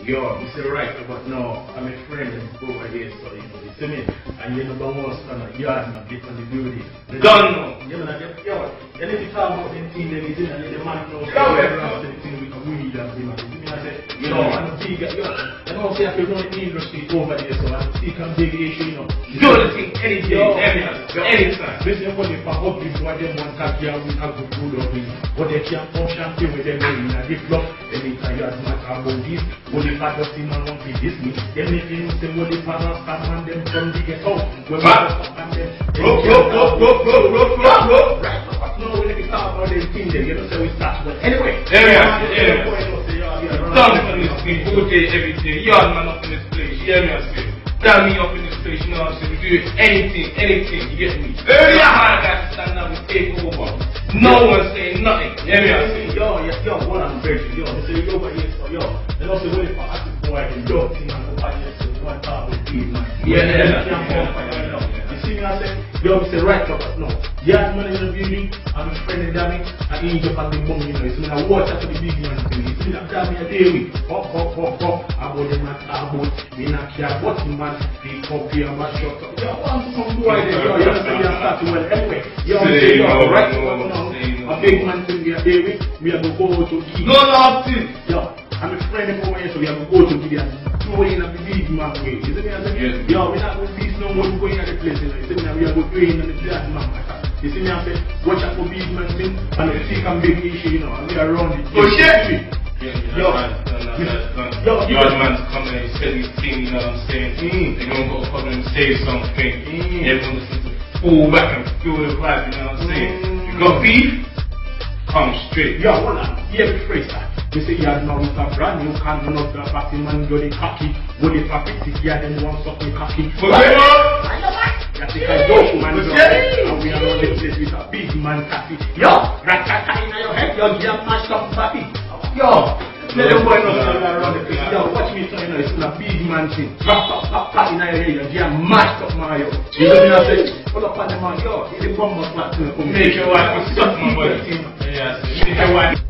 yo, you say right, but no, I'm a friend over here, so you know, you see me, and you number one son of Yardman, get on the building. Done now. You know, yo, you need to talk about the thing, then you and the man knows everyone the thing we can weed and thing, and you say, you know, and the big, yo, I don't say I can run the industry over there, so I see some big issue, you know. Do the thing anything, anytime. Listen, what if I hope you want them one tag here, we have good food of it, what they can't function with them in a gift block, then they can use my about this, what if I just see man want to this me, then if you say what if I don't stop on them from the ghetto, when we stop on them, right, no, we need to talk about them things there, you know, so we start, but anyway, Done on this thing, rotate everything, Yardman up in this place, you hear me I say? Dammy up in this place, you know what I'm saying? We do anything, you get me? Earlier, my guys stand up, we take over. No one saying nothing, you hear me I say? Yo, what I'm breaking, yo, they say yo, but yes, so yo, they also wait for us to go out and yo, thing and go out here, so one time with these, man. Yeah. You see me, I say, yo, we say right, but no. Yardman in the building, I'm a friend of Dammy, I ain't just at the bum, you know, you see me, I watch after the big man thing, you see me, that Dammy a day week, hop, about them not about, we not care, what the man, they copy and my shot up, yo, I'm some boy there, yo, you understand, you start to well, anyway, yo, say, yo, right, now, a big man thing, we are day week, we are going to go to eat. No, nothing. Yo, I'm a friend of over here, so we have to go to the doing of the big man way. You see me, I say, yo, we're not going to see no more going at the place, you know, you see me, we are going to doing on the big man. You see me, I say, watch out for big man thing, and we see some big issue, you know, and we are around it. Oh shit! Yo, Yardman's coming and he said his thing, you know what I'm saying? They're going to go come and say something. Everyone listen to fall back and feel the vibe, you know what I'm saying? You got beef? Come straight. Yo, hold on. Hear me phrase that. You say Yardman with a brand new can, you know, the party man, you're the cocky. What if I fix it, yeah, then one suck me cocky. Forget what? You take a joke, man, and we are on the place with a big man cocky. Yo, rat-tat-tat in your head, yo, you mashed up papi. Yo, let the boy know around the place. Yo, watch me, so you know, it's a big man thing. Pop in your head, you mashed up Mario. You know what I'm saying? Pull up on the man, yo, it's a bomb of flat. Make your wife suck my boy. Yeah, make your wife.